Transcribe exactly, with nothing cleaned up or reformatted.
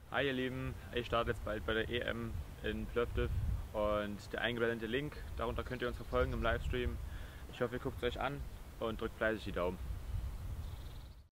Hi ihr Lieben, ich starte jetzt bald bei der E M in Plovdiv und der eingeblendete Link, darunter könnt ihr uns verfolgen im Livestream. Ich hoffe, ihr guckt es euch an und drückt fleißig die Daumen.